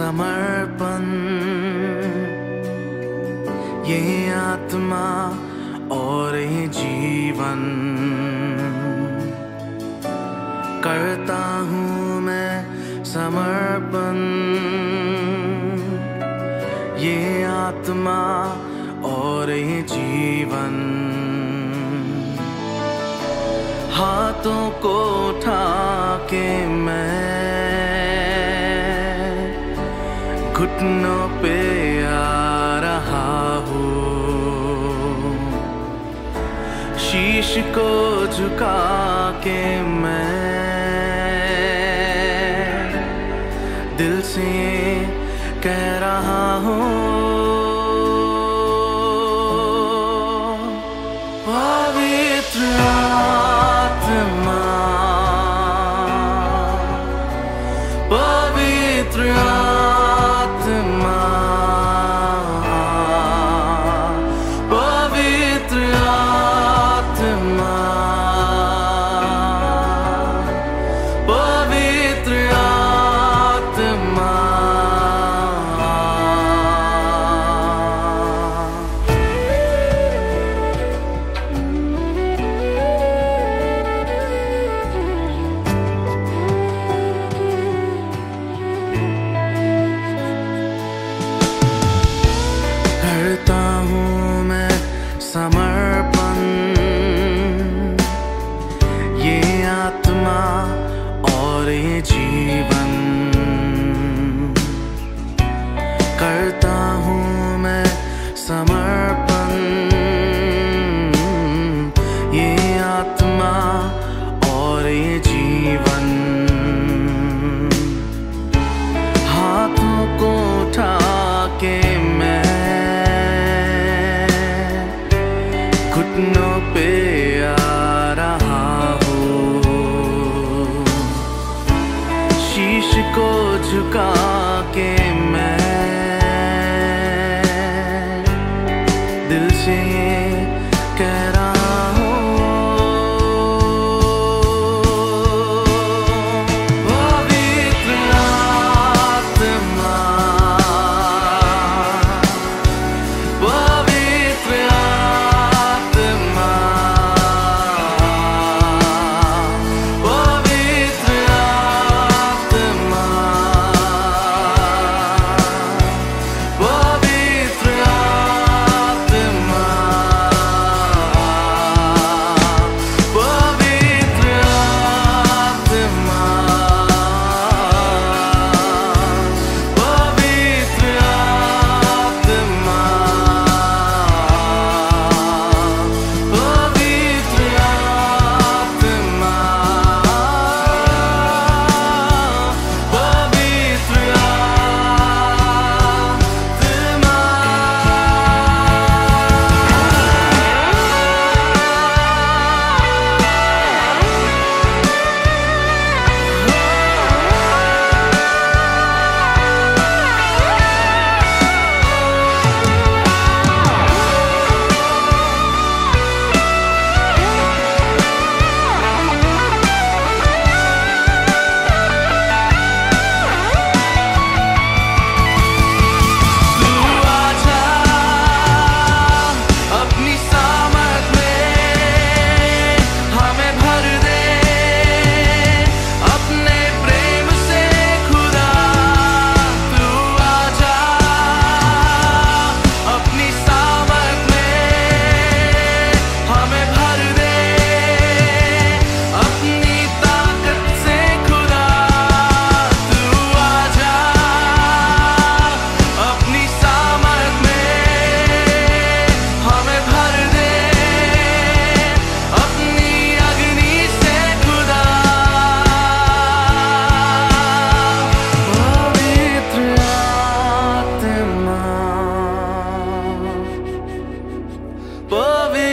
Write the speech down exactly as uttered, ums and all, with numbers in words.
समर्पण ये आत्मा और ये जीवन करता हूँ मैं समर्पण ये आत्मा और ये जीवन हाथों को उठा के मैं घुटनों पे आ रहा हूँ शीश को झुका के मैं दिल से कह रहा हूँ पवित्र आत्मा पवित्र आत्मा पवित्र आत्मा पवित्र आत्मा करता हूँ मैं समर्पण ये आत्मा और ये जीवन करता हूँ मैं समर्पण ये आत्मा और ये जीवन हाथों को उठा के मैं घुटनों पे आ रहा हूँ शीश को झुका के मैं दिल से कह रहा हूँ पवित्र आत्मा पवित्र आत्मा पवित्र आत्मा पवित्र आत्मा पवित्र आत्मा पवित्र आत्मा पवित्र आत्मा पवित्र अपनी सामर्थ में हमें भर दे अपने प्रेम से खुदा तू आजा अपनी सामर्थ में हमें भर दे अपनी ताकत से खुदा तू आजा अपनी सामर्थ में हमें भर दे अपनी अग्नि से खुदा पवित्र आत्मा पवित्र